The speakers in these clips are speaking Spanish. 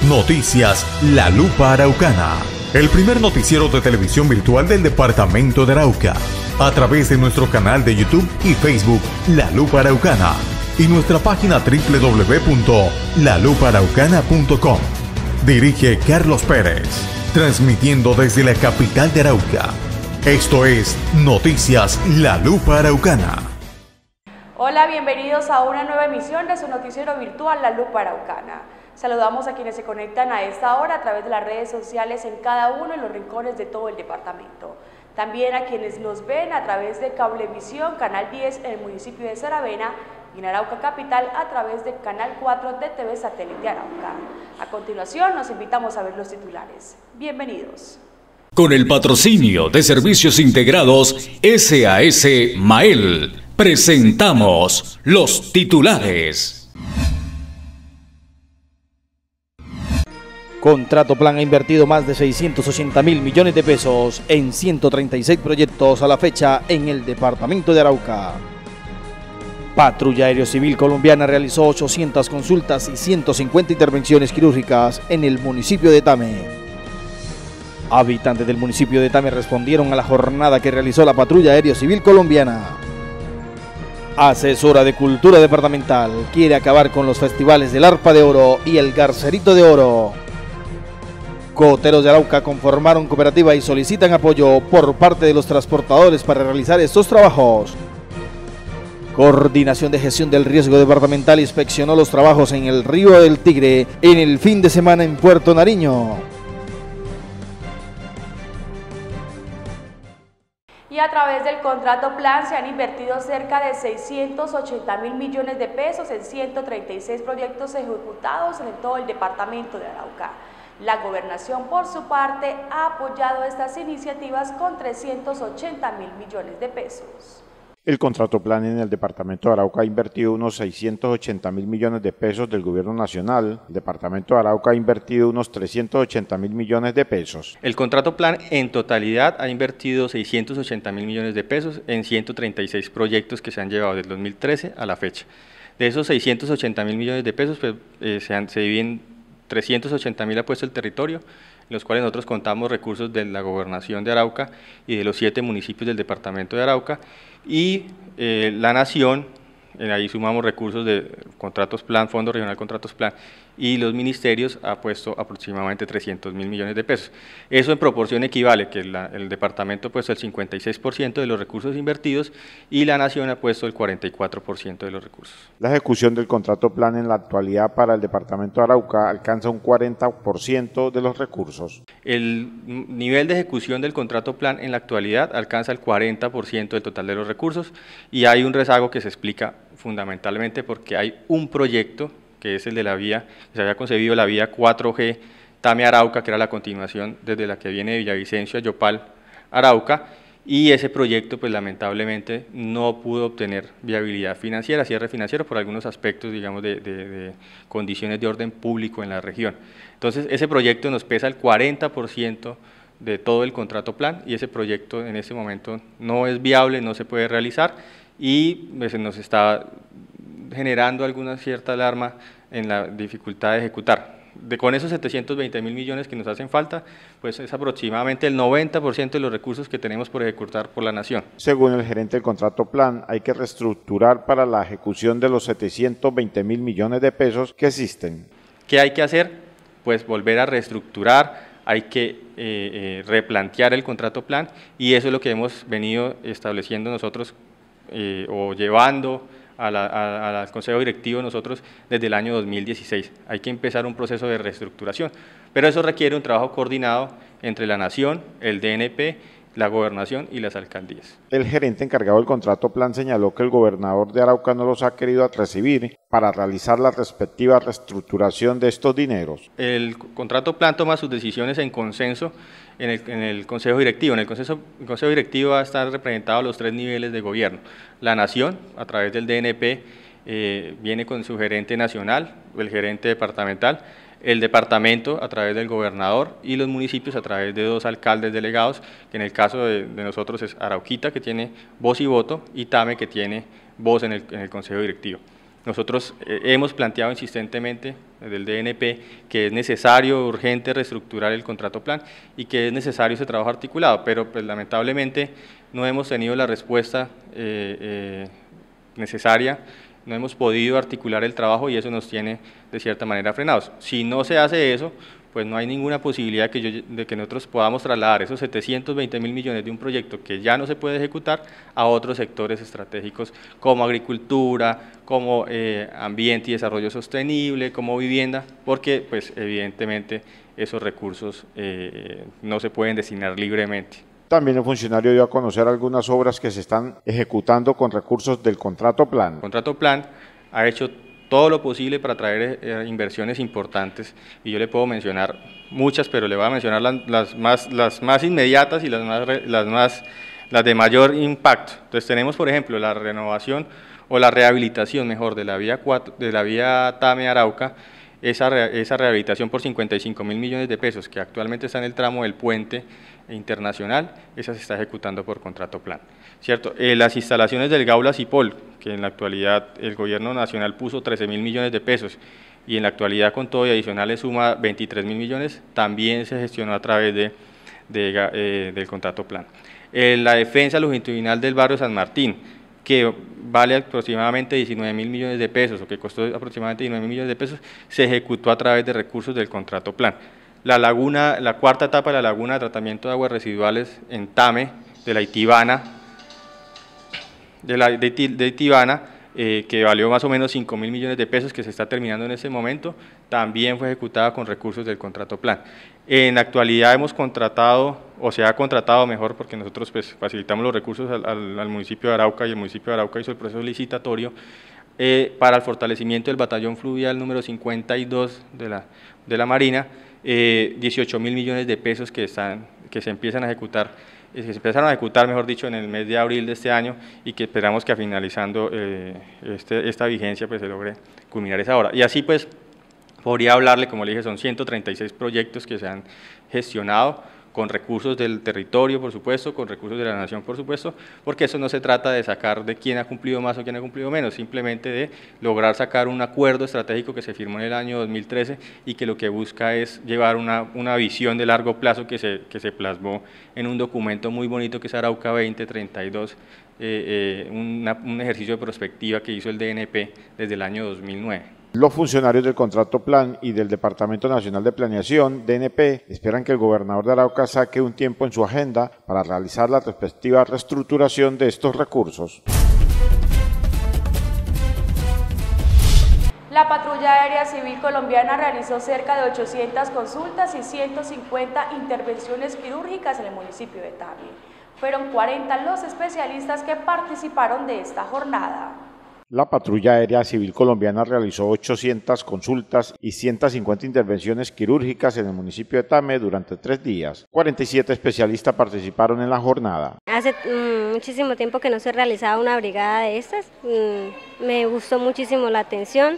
Noticias La Lupa Araucana, el primer noticiero de televisión virtual del departamento de Arauca, a través de nuestro canal de YouTube y Facebook La Lupa Araucana y nuestra página www.lalupaaraucana.com. Dirige Carlos Pérez, transmitiendo desde la capital de Arauca. Esto es Noticias La Lupa Araucana. Hola, bienvenidos a una nueva emisión de su noticiero virtual La Lupa Araucana. Saludamos a quienes se conectan a esta hora a través de las redes sociales en cada uno de los rincones de todo el departamento. También a quienes nos ven a través de Cablevisión, Canal 10 en el municipio de Saravena y en Arauca Capital a través de Canal 4 de TV Satélite Arauca. A continuación, nos invitamos a ver los titulares. Bienvenidos. Con el patrocinio de Servicios Integrados SAS Mael, presentamos los titulares. Contrato Plan ha invertido más de 680.000 millones de pesos en 136 proyectos a la fecha en el departamento de Arauca. Patrulla Aéreo Civil Colombiana realizó 800 consultas y 150 intervenciones quirúrgicas en el municipio de Tame. Habitantes del municipio de Tame respondieron a la jornada que realizó la Patrulla Aéreo Civil Colombiana. Asesora de Cultura Departamental quiere acabar con los festivales del Arpa de Oro y el Garcerito de Oro. Coteros de Arauca conformaron cooperativa y solicitan apoyo por parte de los transportadores para realizar estos trabajos. Coordinación de Gestión del Riesgo Departamental inspeccionó los trabajos en el Río del Tigre en el fin de semana en Puerto Nariño. Y a través del contrato plan se han invertido cerca de 680.000 millones de pesos en 136 proyectos ejecutados en todo el departamento de Arauca. La gobernación, por su parte, ha apoyado estas iniciativas con 380.000 millones de pesos. El contrato plan en el departamento de Arauca ha invertido unos 680.000 millones de pesos del gobierno nacional. El departamento de Arauca ha invertido unos 380.000 millones de pesos. El contrato plan en totalidad ha invertido 680.000 millones de pesos en 136 proyectos que se han llevado desde 2013 a la fecha. De esos 680.000 millones de pesos pues, se dividen 380.000 ha puesto el territorio, en los cuales nosotros contamos recursos de la gobernación de Arauca y de los 7 municipios del departamento de Arauca, y la nación, ahí sumamos recursos de contratos plan, Fondo Regional Contratos Plan, y los ministerios ha puesto aproximadamente 300.000 millones de pesos. Eso en proporción equivale que el departamento ha puesto el 56% de los recursos invertidos y la nación ha puesto el 44% de los recursos. La ejecución del contrato plan en la actualidad para el departamento de Arauca alcanza un 40% de los recursos. El nivel de ejecución del contrato plan en la actualidad alcanza el 40% del total de los recursos, y hay un rezago que se explica fundamentalmente porque hay un proyecto que es el de la vía, que se había concebido la vía 4G Tame-Arauca, que era la continuación desde la que viene de Villavicencio a Yopal-Arauca, y ese proyecto pues lamentablemente no pudo obtener viabilidad financiera, cierre financiero por algunos aspectos, digamos, de condiciones de orden público en la región. Entonces ese proyecto nos pesa el 40% de todo el contrato plan, y ese proyecto en este momento no es viable, no se puede realizar, y pues, nos está generando alguna cierta alarma en la dificultad de ejecutar. Con esos 720.000 millones que nos hacen falta, pues es aproximadamente el 90% de los recursos que tenemos por ejecutar por la nación. Según el gerente del contrato plan, hay que reestructurar para la ejecución de los 720.000 millones de pesos que existen. ¿Qué hay que hacer? Pues volver a reestructurar, hay que replantear el contrato plan, y eso es lo que hemos venido estableciendo nosotros o llevando al Consejo Directivo nosotros desde el año 2016. Hay que empezar un proceso de reestructuración, pero eso requiere un trabajo coordinado entre la Nación, el DNP, la Gobernación y las alcaldías. El gerente encargado del contrato plan señaló que el gobernador de Arauca no los ha querido recibir para realizar la respectiva reestructuración de estos dineros. El contrato plan toma sus decisiones en consenso en el Consejo Directivo. En el Consejo Directivo va a estar representados los 3 niveles de gobierno. La Nación, a través del DNP, viene con su gerente nacional, el gerente departamental, el departamento a través del gobernador y los municipios a través de 2 alcaldes delegados, que en el caso de nosotros es Arauquita, que tiene voz y voto, y Tame, que tiene voz en el Consejo Directivo. Nosotros hemos planteado insistentemente desde el DNP que es necesario, urgente, reestructurar el contrato plan y que es necesario ese trabajo articulado, pero pues, lamentablemente no hemos tenido la respuesta necesaria, no hemos podido articular el trabajo y eso nos tiene de cierta manera frenados. Si no se hace eso, pues no hay ninguna posibilidad de que nosotros podamos trasladar esos 720.000 millones de un proyecto que ya no se puede ejecutar a otros sectores estratégicos como agricultura, como ambiente y desarrollo sostenible, como vivienda, porque pues evidentemente esos recursos no se pueden destinar libremente. También el funcionario dio a conocer algunas obras que se están ejecutando con recursos del contrato plan. El contrato plan ha hecho todo lo posible para traer inversiones importantes y yo le puedo mencionar muchas, pero le voy a mencionar las más inmediatas y las de mayor impacto. Entonces tenemos, por ejemplo, la renovación o la rehabilitación, mejor, de la vía Tame-Arauca, esa rehabilitación por 55.000 millones de pesos, que actualmente está en el tramo del puente internacional, esa se está ejecutando por contrato plan, ¿cierto? Las instalaciones del Gaula-Cipol, que en la actualidad el gobierno nacional puso 13.000 millones de pesos y en la actualidad con todo y adicional le suma 23.000 millones, también se gestionó a través del contrato plan. La defensa longitudinal del barrio San Martín, que vale aproximadamente 19.000 millones de pesos o que costó aproximadamente 19.000 millones de pesos, se ejecutó a través de recursos del contrato plan. La cuarta etapa de la laguna de tratamiento de aguas residuales en Tame, de la Itivana, que valió más o menos 5.000 millones de pesos, que se está terminando en ese momento, también fue ejecutada con recursos del contrato plan. En la actualidad hemos contratado, o se ha contratado mejor, porque nosotros pues, facilitamos los recursos al municipio de Arauca y el municipio de Arauca hizo el proceso licitatorio para el fortalecimiento del batallón fluvial número 52 de la Marina, 18.000 millones de pesos que se empiezan a ejecutar, se empezaron a ejecutar, mejor dicho, en el mes de abril de este año y que esperamos que a finalizando esta vigencia pues se logre culminar esa obra. Y así pues podría hablarle, como le dije, son 136 proyectos que se han gestionado con recursos del territorio, por supuesto, con recursos de la nación, por supuesto, porque eso no se trata de sacar de quién ha cumplido más o quién ha cumplido menos, simplemente de lograr sacar un acuerdo estratégico que se firmó en el año 2013 y que lo que busca es llevar una visión de largo plazo que se plasmó en un documento muy bonito que es Arauca 2032, un ejercicio de prospectiva que hizo el DNP desde el año 2009. Los funcionarios del contrato plan y del Departamento Nacional de Planeación, DNP, esperan que el gobernador de Arauca saque un tiempo en su agenda para realizar la respectiva reestructuración de estos recursos. La Patrulla Aérea Civil Colombiana realizó cerca de 800 consultas y 150 intervenciones quirúrgicas en el municipio de Tame. Fueron 40 los especialistas que participaron de esta jornada. La Patrulla Aérea Civil Colombiana realizó 800 consultas y 150 intervenciones quirúrgicas en el municipio de Tame durante 3 días. 47 especialistas participaron en la jornada. Hace muchísimo tiempo que no se realizaba una brigada de estas. Me gustó muchísimo la atención.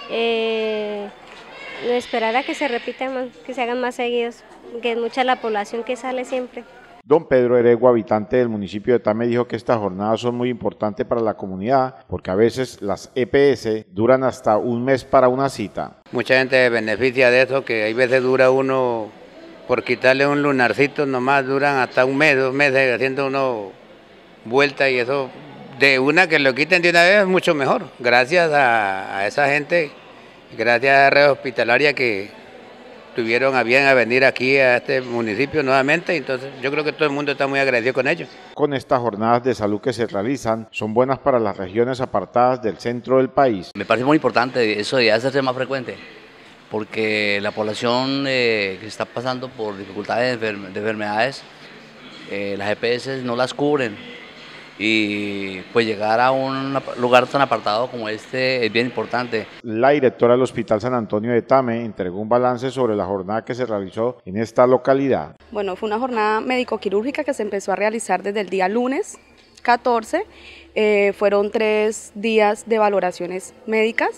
Esperar a que se repitan más, que se hagan más seguidos, que es mucha la población que sale siempre. Don Pedro Eregua, habitante del municipio de Tame, dijo que estas jornadas son muy importantes para la comunidad porque a veces las EPS duran hasta un mes para una cita. Mucha gente beneficia de eso, que hay veces dura uno, por quitarle un lunarcito nomás, duran hasta un mes, 2 meses haciendo uno vuelta y eso, de una que lo quiten de una vez es mucho mejor. Gracias a esa gente, gracias a Red Hospitalaria que tuvieron a bien a venir aquí a este municipio nuevamente, entonces yo creo que todo el mundo está muy agradecido con ellos. Con estas jornadas de salud que se realizan, son buenas para las regiones apartadas del centro del país. Me parece muy importante eso de hacerse más frecuente, porque la población que está pasando por dificultades de enfermedades, las EPS no las cubren, y pues llegar a un lugar tan apartado como este es bien importante. La directora del Hospital San Antonio de Tame entregó un balance sobre la jornada que se realizó en esta localidad. Bueno, fue una jornada médico-quirúrgica que se empezó a realizar desde el día lunes 14, fueron 3 días de valoraciones médicas,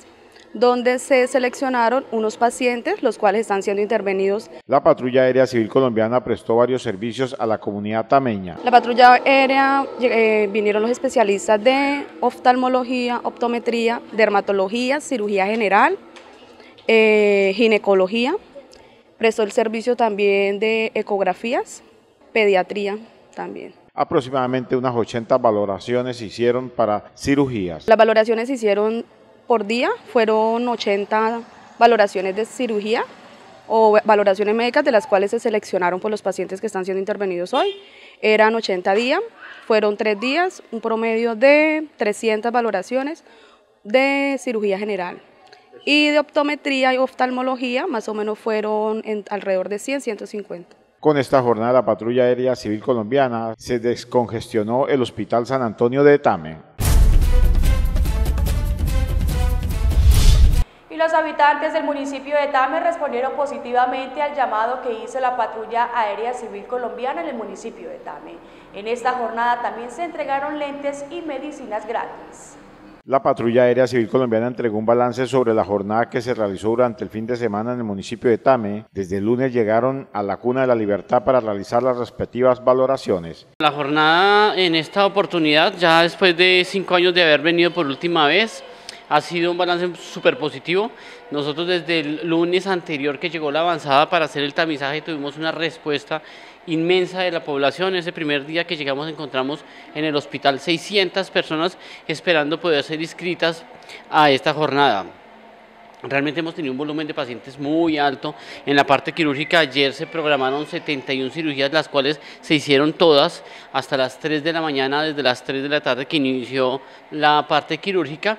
donde se seleccionaron unos pacientes, los cuales están siendo intervenidos. La Patrulla Aérea Civil Colombiana prestó varios servicios a la comunidad tameña. La Patrulla Aérea vinieron los especialistas de oftalmología, optometría, dermatología, cirugía general, ginecología, prestó el servicio también de ecografías, pediatría también. Aproximadamente unas 80 valoraciones se hicieron para cirugías. Las valoraciones se hicieron por día, fueron 80 valoraciones de cirugía o valoraciones médicas, de las cuales se seleccionaron por los pacientes que están siendo intervenidos hoy. Eran 80 días, fueron 3 días, un promedio de 300 valoraciones de cirugía general. Y de optometría y oftalmología, más o menos fueron alrededor de 100, 150. Con esta jornada, la Patrulla Aérea Civil Colombiana se descongestionó el Hospital San Antonio de Tame. Y los habitantes del municipio de Tame respondieron positivamente al llamado que hizo la Patrulla Aérea Civil Colombiana en el municipio de Tame. En esta jornada también se entregaron lentes y medicinas gratis. La Patrulla Aérea Civil Colombiana entregó un balance sobre la jornada que se realizó durante el fin de semana en el municipio de Tame. Desde el lunes llegaron a la Cuna de la Libertad para realizar las respectivas valoraciones. La jornada en esta oportunidad, ya después de 5 años de haber venido por última vez, ha sido un balance súper positivo. Nosotros desde el lunes anterior que llegó la avanzada para hacer el tamizaje tuvimos una respuesta inmensa de la población. Ese primer día que llegamos encontramos en el hospital 600 personas esperando poder ser inscritas a esta jornada. Realmente hemos tenido un volumen de pacientes muy alto. En la parte quirúrgica ayer se programaron 71 cirugías, las cuales se hicieron todas hasta las 3 de la mañana, desde las 3 de la tarde que inició la parte quirúrgica.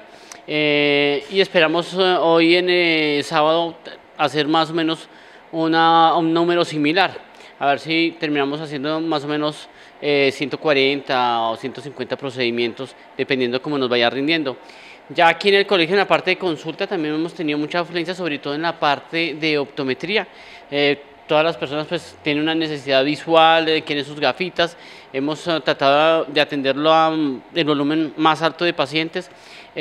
Y esperamos hoy en sábado hacer más o menos un número similar, a ver si terminamos haciendo más o menos 140 o 150 procedimientos, dependiendo cómo nos vaya rindiendo. Ya aquí en el colegio, en la parte de consulta, también hemos tenido mucha afluencia, sobre todo en la parte de optometría. Todas las personas pues tienen una necesidad visual, quieren sus gafitas. Hemos tratado de atenderlo el volumen más alto de pacientes,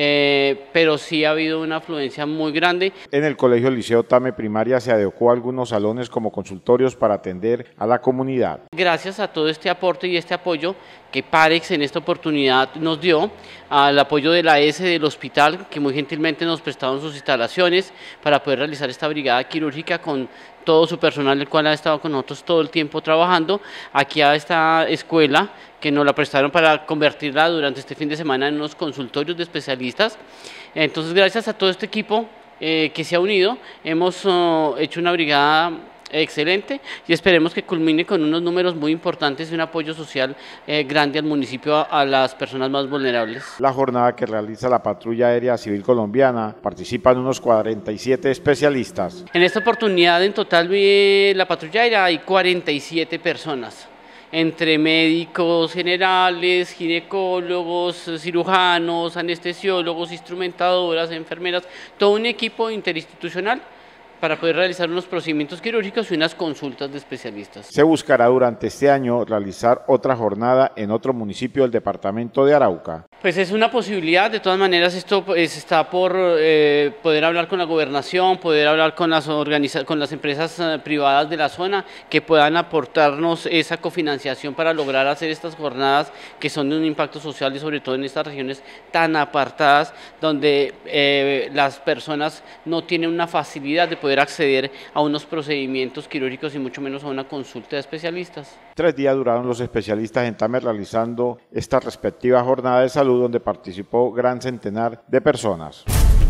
pero sí ha habido una afluencia muy grande. En el Colegio Liceo Tame Primaria se adecuó algunos salones como consultorios para atender a la comunidad. Gracias a todo este aporte y este apoyo que Parex en esta oportunidad nos dio, al apoyo de la ES del hospital, que muy gentilmente nos prestaron sus instalaciones para poder realizar esta brigada quirúrgica con todo su personal, el cual ha estado con nosotros todo el tiempo trabajando, aquí a esta escuela que nos la prestaron para convertirla durante este fin de semana en unos consultorios de especialistas. Entonces, gracias a todo este equipo que se ha unido, hemos hecho una brigada excelente y esperemos que culmine con unos números muy importantes y un apoyo social grande al municipio, a las personas más vulnerables. La jornada que realiza la Patrulla Aérea Civil Colombiana participan unos 47 especialistas. En esta oportunidad en total la Patrulla Aérea hay 47 personas, entre médicos generales, ginecólogos, cirujanos, anestesiólogos, instrumentadoras, enfermeras, todo un equipo interinstitucional para poder realizar unos procedimientos quirúrgicos y unas consultas de especialistas. Se buscará durante este año realizar otra jornada en otro municipio del departamento de Arauca. Pues es una posibilidad, de todas maneras esto está por poder hablar con la gobernación, poder hablar con las empresas privadas de la zona que puedan aportarnos esa cofinanciación para lograr hacer estas jornadas que son de un impacto social y sobre todo en estas regiones tan apartadas donde las personas no tienen una facilidad de poder acceder a unos procedimientos quirúrgicos y mucho menos a una consulta de especialistas. 3 días duraron los especialistas en Tame realizando esta respectiva jornada de salud donde participó gran centenar de personas.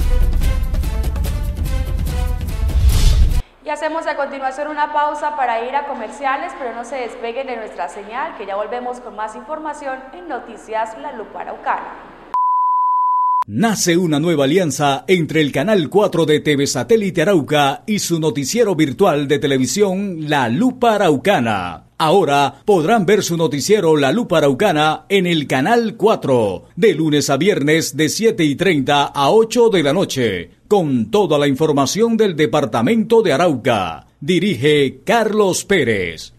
Y hacemos a continuación una pausa para ir a comerciales, pero no se despeguen de nuestra señal, que ya volvemos con más información en Noticias La Lupa Araucana. Nace una nueva alianza entre el Canal 4 de TV Satélite Arauca y su noticiero virtual de televisión La Lupa Araucana. Ahora podrán ver su noticiero La Lupa Araucana en el Canal 4, de lunes a viernes de 7:30 a 8 de la noche, con toda la información del departamento de Arauca. Dirige Carlos Pérez.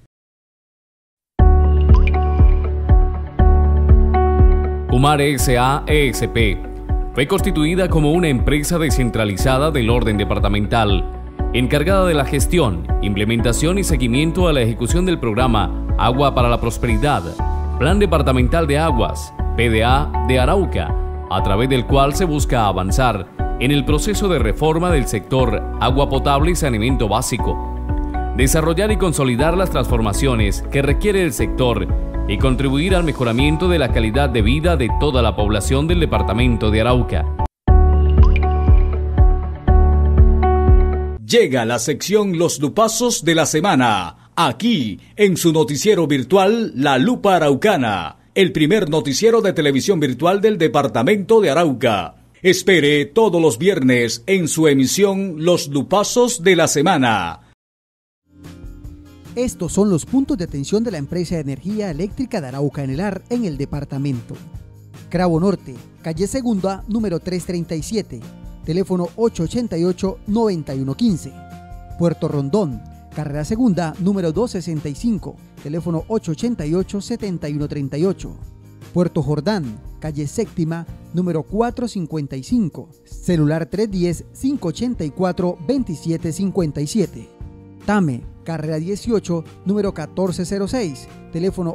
Umare S.A. ESP, fue constituida como una empresa descentralizada del orden departamental, encargada de la gestión, implementación y seguimiento a la ejecución del programa Agua para la Prosperidad, Plan Departamental de Aguas, PDA de Arauca, a través del cual se busca avanzar en el proceso de reforma del sector agua potable y saneamiento básico, desarrollar y consolidar las transformaciones que requiere el sector y contribuir al mejoramiento de la calidad de vida de toda la población del departamento de Arauca. Llega la sección Los Lupazos de la Semana, aquí en su noticiero virtual La Lupa Araucana, el primer noticiero de televisión virtual del departamento de Arauca. Espere todos los viernes en su emisión Los Lupazos de la Semana. Estos son los puntos de atención de la empresa de energía eléctrica de Arauca en el AR en el departamento. Cravo Norte, calle Segunda, número 337, teléfono 888-9115. Puerto Rondón, carrera Segunda, número 265, teléfono 888-7138. Puerto Jordán, calle Séptima, número 455, celular 310-584-2757. Tame, carrera 18, número 1406, teléfono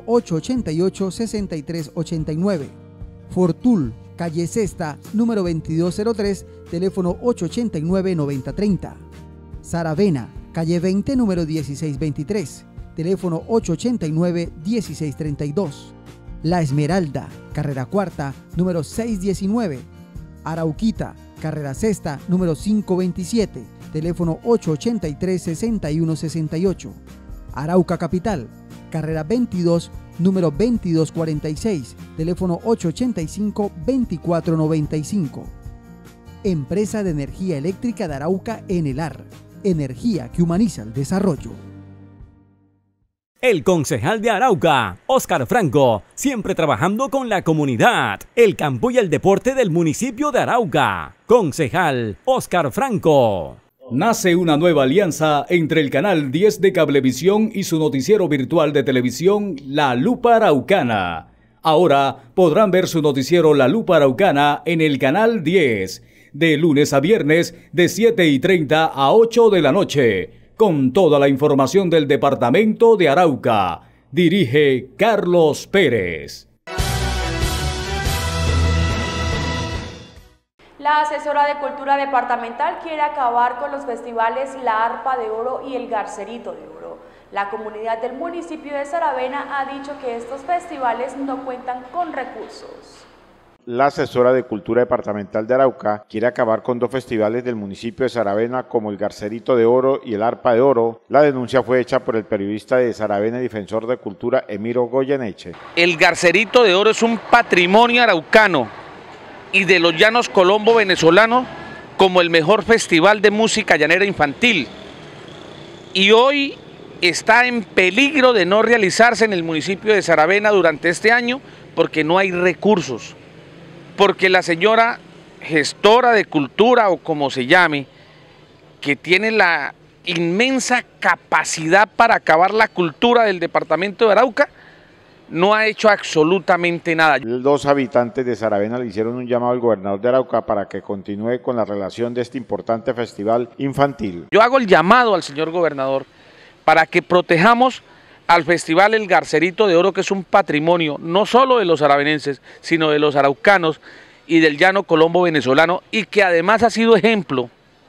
888-6389. Fortul, calle Sexta, número 2203, teléfono 889-9030. Saravena, calle 20, número 1623, teléfono 889-1632. La Esmeralda, carrera cuarta, número 619. Arauquita, carrera sexta, número 527, teléfono 883-6168. Arauca Capital, carrera 22, número 2246, teléfono 885-2495. Empresa de Energía Eléctrica de Arauca en el AR, energía que humaniza el desarrollo. El concejal de Arauca, Óscar Franco, siempre trabajando con la comunidad, el campo y el deporte del municipio de Arauca. Concejal Óscar Franco. Nace una nueva alianza entre el canal 10 de Cablevisión y su noticiero virtual de televisión La Lupa Araucana. Ahora podrán ver su noticiero La Lupa Araucana en el canal 10, de lunes a viernes de 7:30 a 8 de la noche, con toda la información del departamento de Arauca. Dirige Carlos Pérez. La asesora de Cultura Departamental quiere acabar con los festivales La Arpa de Oro y el Garcerito de Oro. La comunidad del municipio de Saravena ha dicho que estos festivales no cuentan con recursos. La asesora de Cultura Departamental de Arauca quiere acabar con dos festivales del municipio de Saravena como el Garcerito de Oro y el Arpa de Oro. La denuncia fue hecha por el periodista de Saravena y defensor de cultura Emiro Goyeneche. El Garcerito de Oro es un patrimonio araucano y de los llanos colombo venezolanos como el mejor festival de música llanera infantil. Y hoy está en peligro de no realizarse en el municipio de Saravena durante este año porque no hay recursos. Porque la señora gestora de cultura o como se llame, que tiene la inmensa capacidad para acabar la cultura del departamento de Arauca, no ha hecho absolutamente nada. Los habitantes de Saravena le hicieron un llamado al gobernador de Arauca para que continúe con la relación de este importante festival infantil. Yo hago el llamado al señor gobernador para que protejamos al festival El Garcerito de Oro, que es un patrimonio no solo de los saravenenses, sino de los araucanos y del llano colombo venezolano, y que además ha sido ejemplo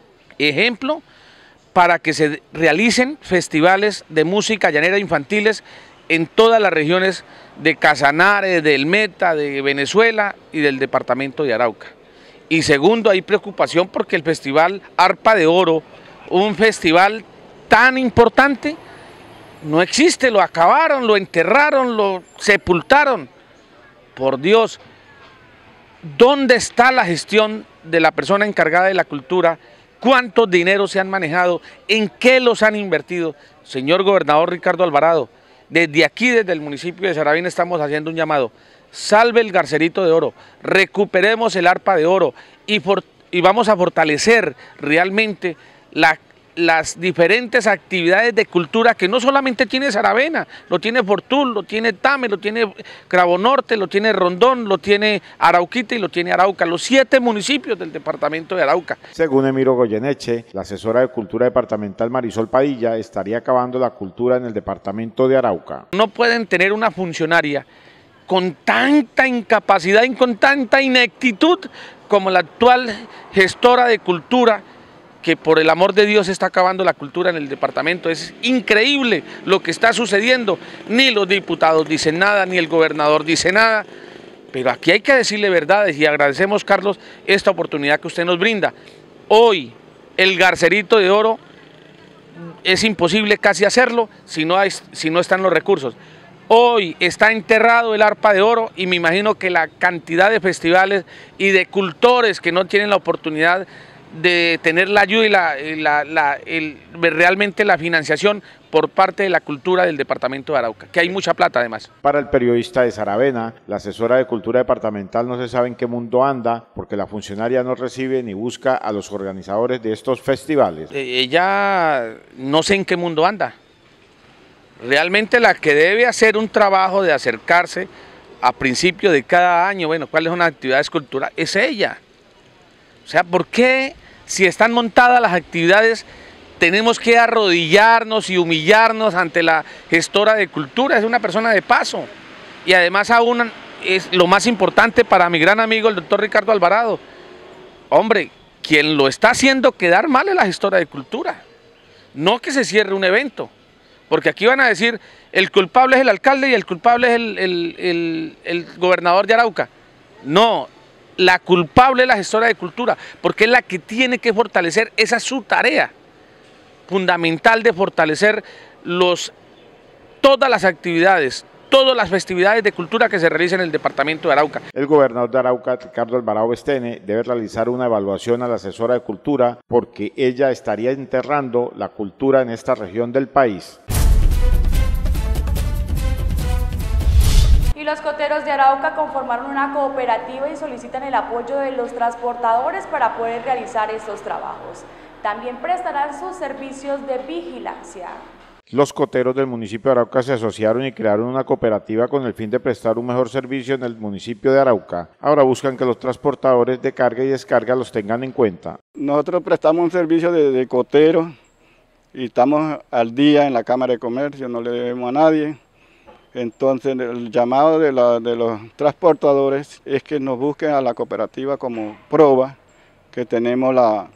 para que se realicen festivales de música llanera infantiles en todas las regiones de Casanare, del Meta, de Venezuela y del departamento de Arauca. Y segundo, hay preocupación porque el festival Arpa de Oro, un festival tan importante, no existe, lo acabaron, lo enterraron, lo sepultaron. Por Dios, ¿dónde está la gestión de la persona encargada de la cultura? ¿Cuántos dineros se han manejado? ¿En qué los han invertido? Señor gobernador Ricardo Alvarado, desde aquí, desde el municipio de Saravena, estamos haciendo un llamado. Salve el Garcerito de Oro, recuperemos el Arpa de Oro y vamos a fortalecer realmente las diferentes actividades de cultura que no solamente tiene Saravena, lo tiene Fortul, lo tiene Tame, lo tiene Cravo Norte, lo tiene Rondón, lo tiene Arauquita y lo tiene Arauca, los 7 municipios del departamento de Arauca. Según Emiro Goyeneche, la asesora de Cultura departamental Marisol Padilla estaría acabando la cultura en el departamento de Arauca. No pueden tener una funcionaria con tanta incapacidad y con tanta ineptitud como la actual gestora de cultura, que por el amor de Dios está acabando la cultura en el departamento. Es increíble lo que está sucediendo, ni los diputados dicen nada, ni el gobernador dice nada, pero aquí hay que decirle verdades y agradecemos, Carlos, esta oportunidad que usted nos brinda. Hoy el Garcerito de Oro es imposible casi hacerlo si no están los recursos. Hoy está enterrado el Arpa de Oro y me imagino que la cantidad de festivales y de cultores que no tienen la oportunidad de tener la ayuda y realmente la financiación por parte de la cultura del departamento de Arauca, que hay mucha plata además. Para el periodista de Saravena, la asesora de Cultura departamental no se sabe en qué mundo anda, porque la funcionaria no recibe ni busca a los organizadores de estos festivales. Ella no sé en qué mundo anda. Realmente la que debe hacer un trabajo de acercarse a principio de cada año, bueno, cuáles son las actividades culturales, es ella. O sea, ¿por qué si están montadas las actividades tenemos que arrodillarnos y humillarnos ante la gestora de cultura? Es una persona de paso. Y además aún es lo más importante para mi gran amigo el doctor Ricardo Alvarado. Hombre, quien lo está haciendo quedar mal es la gestora de cultura. No que se cierre un evento. Porque aquí van a decir, el culpable es el alcalde y el culpable es el gobernador de Arauca. No, la culpable es la gestora de cultura, porque es la que tiene que fortalecer, esa es su tarea fundamental de fortalecer todas las actividades, todas las festividades de cultura que se realizan en el departamento de Arauca. El gobernador de Arauca, Ricardo Alvarado Bestene, debe realizar una evaluación a la asesora de cultura porque ella estaría enterrando la cultura en esta región del país. Y los coteros de Arauca conformaron una cooperativa y solicitan el apoyo de los transportadores para poder realizar estos trabajos. También prestarán sus servicios de vigilancia. Los coteros del municipio de Arauca se asociaron y crearon una cooperativa con el fin de prestar un mejor servicio en el municipio de Arauca. Ahora buscan que los transportadores de carga y descarga los tengan en cuenta. Nosotros prestamos un servicio de cotero y estamos al día en la Cámara de Comercio, no le debemos a nadie. Entonces el llamado de los transportadores es que nos busquen a la cooperativa como prueba que tenemos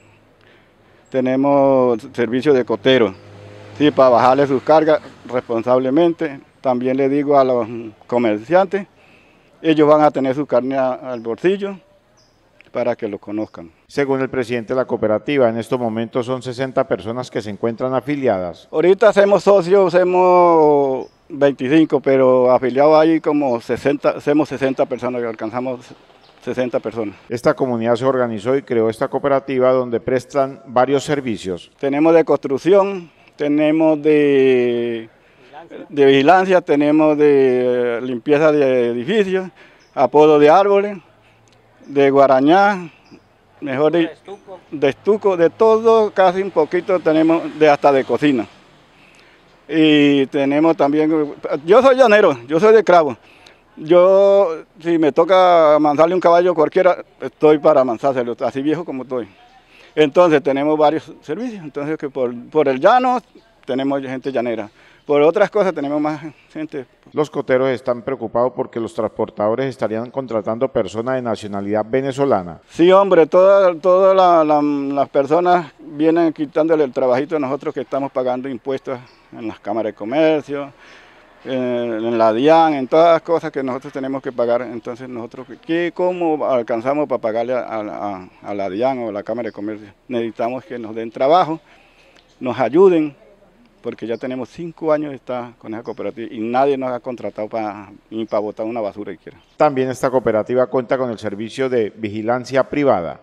servicio de cotero, sí, para bajarle sus cargas responsablemente. También le digo a los comerciantes, ellos van a tener su carne al bolsillo para que lo conozcan. Según el presidente de la cooperativa, en estos momentos son 60 personas que se encuentran afiliadas. Ahorita hacemos socios, hacemos 25, pero afiliados hay como 60, hacemos 60 personas, alcanzamos 60 personas. Esta comunidad se organizó y creó esta cooperativa donde prestan varios servicios. Tenemos de construcción, tenemos de vigilancia, tenemos de limpieza de edificios, apodo de árboles, de guarañá, mejor de estuco, de todo, casi un poquito tenemos, hasta de cocina. Y tenemos también, yo soy llanero, yo soy de Cravo. Yo, si me toca amansarle un caballo cualquiera, estoy para amansárselo, así viejo como estoy. Entonces tenemos varios servicios, entonces que por el llano tenemos gente llanera. Por otras cosas tenemos más gente. Los coteros están preocupados porque los transportadores estarían contratando personas de nacionalidad venezolana. Sí, hombre, todas las personas vienen quitándole el trabajito a nosotros que estamos pagando impuestos en las cámaras de comercio, en la DIAN, en todas las cosas que nosotros tenemos que pagar. Entonces nosotros, ¿cómo alcanzamos para pagarle a la DIAN o a la Cámara de Comercio? Necesitamos que nos den trabajo, nos ayuden, porque ya tenemos 5 años de estar con esa cooperativa y nadie nos ha contratado ni para botar una basura siquiera. También esta cooperativa cuenta con el servicio de vigilancia privada.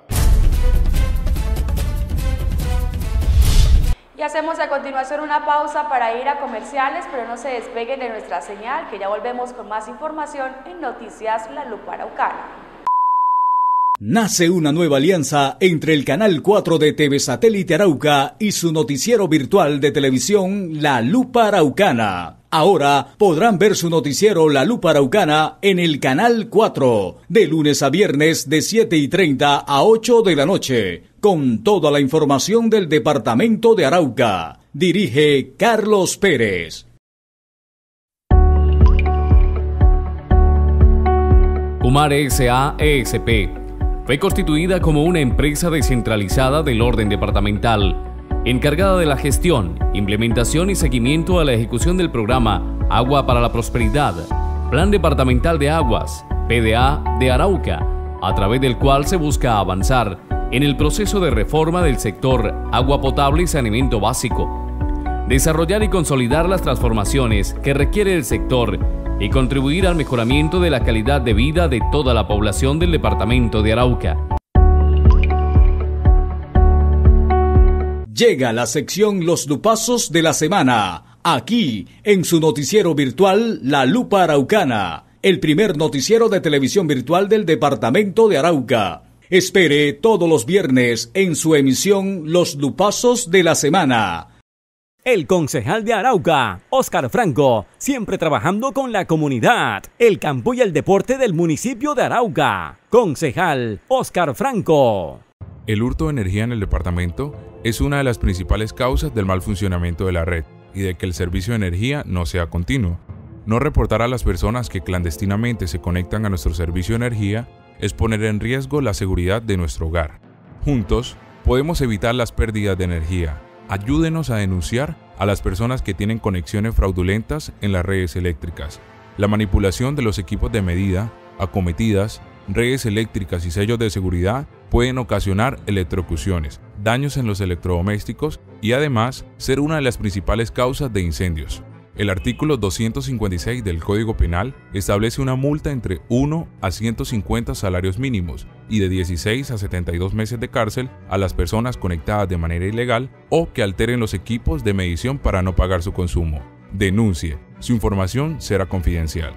Y hacemos a continuación una pausa para ir a comerciales, pero no se despeguen de nuestra señal, que ya volvemos con más información en Noticias La Lupa Araucana. Nace una nueva alianza entre el Canal 4 de TV Satélite Arauca y su noticiero virtual de televisión La Lupa Araucana. Ahora podrán ver su noticiero La Lupa Araucana en el Canal 4, de lunes a viernes de 7:30 a 8 de la noche, con toda la información del departamento de Arauca. Dirige Carlos Pérez. Umar S.A.E.S.P. fue constituida como una empresa descentralizada del orden departamental, encargada de la gestión, implementación y seguimiento a la ejecución del programa Agua para la Prosperidad, Plan Departamental de Aguas, PDA de Arauca, a través del cual se busca avanzar en el proceso de reforma del sector agua potable y saneamiento básico, desarrollar y consolidar las transformaciones que requiere el sector y contribuir al mejoramiento de la calidad de vida de toda la población del departamento de Arauca. Llega la sección Los Lupazos de la Semana, aquí en su noticiero virtual La Lupa Araucana, el primer noticiero de televisión virtual del departamento de Arauca. Espere todos los viernes en su emisión Los Lupazos de la Semana. El concejal de Arauca, Óscar Franco, siempre trabajando con la comunidad, el campo y el deporte del municipio de Arauca. Concejal Óscar Franco. El hurto de energía en el departamento es una de las principales causas del mal funcionamiento de la red y de que el servicio de energía no sea continuo. No reportar a las personas que clandestinamente se conectan a nuestro servicio de energía es poner en riesgo la seguridad de nuestro hogar. Juntos, podemos evitar las pérdidas de energía. Ayúdenos a denunciar a las personas que tienen conexiones fraudulentas en las redes eléctricas. La manipulación de los equipos de medida, acometidas, redes eléctricas y sellos de seguridad pueden ocasionar electrocuciones, daños en los electrodomésticos y además ser una de las principales causas de incendios. El artículo 256 del Código Penal establece una multa entre 1 a 150 salarios mínimos y de 16 a 72 meses de cárcel a las personas conectadas de manera ilegal o que alteren los equipos de medición para no pagar su consumo. Denuncie. Su información será confidencial.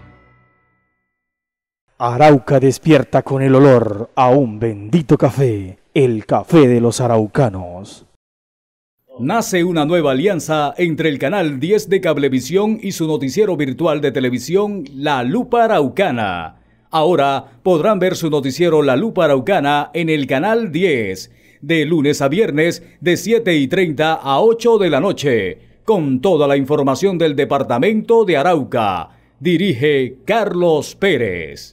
Arauca despierta con el olor a un bendito café, el café de los araucanos. Nace una nueva alianza entre el Canal 10 de Cablevisión y su noticiero virtual de televisión La Lupa Araucana. Ahora podrán ver su noticiero La Lupa Araucana en el Canal 10, de lunes a viernes de 7:30 a 8 de la noche, con toda la información del departamento de Arauca. Dirige Carlos Pérez.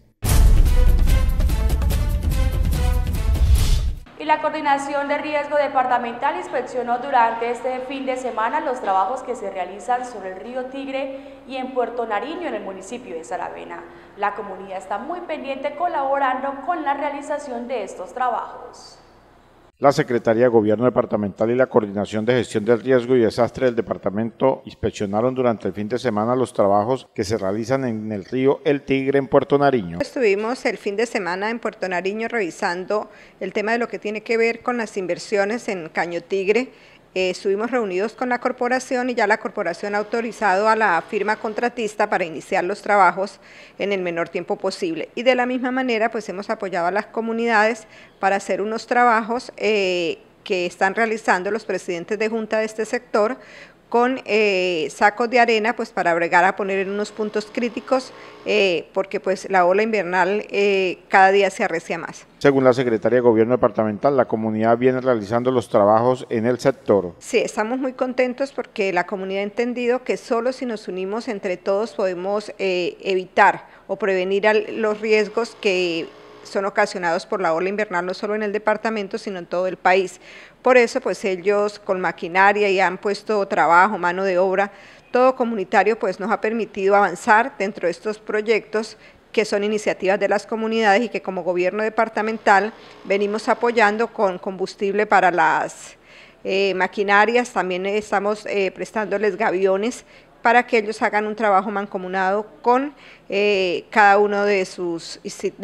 La Coordinación de Riesgo Departamental inspeccionó durante este fin de semana los trabajos que se realizan sobre el río Tigre y en Puerto Nariño, en el municipio de Saravena. La comunidad está muy pendiente colaborando con la realización de estos trabajos. La Secretaría de Gobierno Departamental y la Coordinación de Gestión del Riesgo y Desastre del Departamento inspeccionaron durante el fin de semana los trabajos que se realizan en el río El Tigre en Puerto Nariño. Estuvimos el fin de semana en Puerto Nariño revisando el tema de lo que tiene que ver con las inversiones en Caño Tigre. Estuvimos reunidos con la corporación y ya la corporación ha autorizado a la firma contratista para iniciar los trabajos en el menor tiempo posible. Y de la misma manera, pues hemos apoyado a las comunidades para hacer unos trabajos que están realizando los presidentes de junta de este sector con sacos de arena, pues para bregar a poner en unos puntos críticos, porque pues la ola invernal cada día se arrecia más. Según la Secretaría de Gobierno Departamental, la comunidad viene realizando los trabajos en el sector. Sí, estamos muy contentos porque la comunidad ha entendido que solo si nos unimos entre todos podemos evitar o prevenir los riesgos que son ocasionados por la ola invernal, no solo en el departamento, sino en todo el país. Por eso, pues ellos con maquinaria y han puesto trabajo, mano de obra, todo comunitario, pues nos ha permitido avanzar dentro de estos proyectos que son iniciativas de las comunidades y que como gobierno departamental venimos apoyando con combustible para las maquinarias. También estamos prestándoles gaviones para que ellos hagan un trabajo mancomunado con cada uno de sus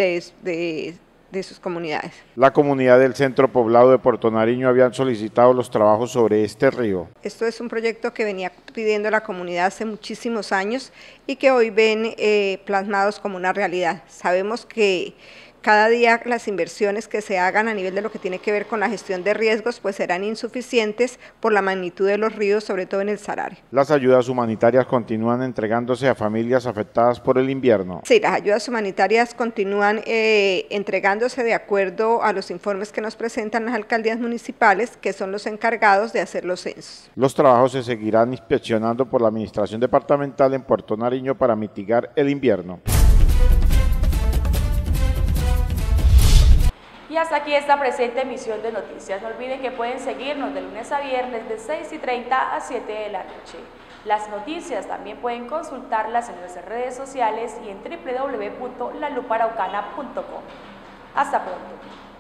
comunidades. La comunidad del centro poblado de Puerto Nariño habían solicitado los trabajos sobre este río. Esto es un proyecto que venía pidiendo la comunidad hace muchísimos años y que hoy ven plasmados como una realidad. Sabemos que cada día las inversiones que se hagan a nivel de lo que tiene que ver con la gestión de riesgos pues serán insuficientes por la magnitud de los ríos, sobre todo en el Sarare. Las ayudas humanitarias continúan entregándose a familias afectadas por el invierno. Sí, las ayudas humanitarias continúan entregándose de acuerdo a los informes que nos presentan las alcaldías municipales, que son los encargados de hacer los censos. Los trabajos se seguirán inspeccionando por la Administración Departamental en Puerto Nariño para mitigar el invierno. Y hasta aquí esta presente emisión de noticias. No olviden que pueden seguirnos de lunes a viernes de 6:30 a 7 de la noche. Las noticias también pueden consultarlas en nuestras redes sociales y en www.laluparaucana.com. Hasta pronto.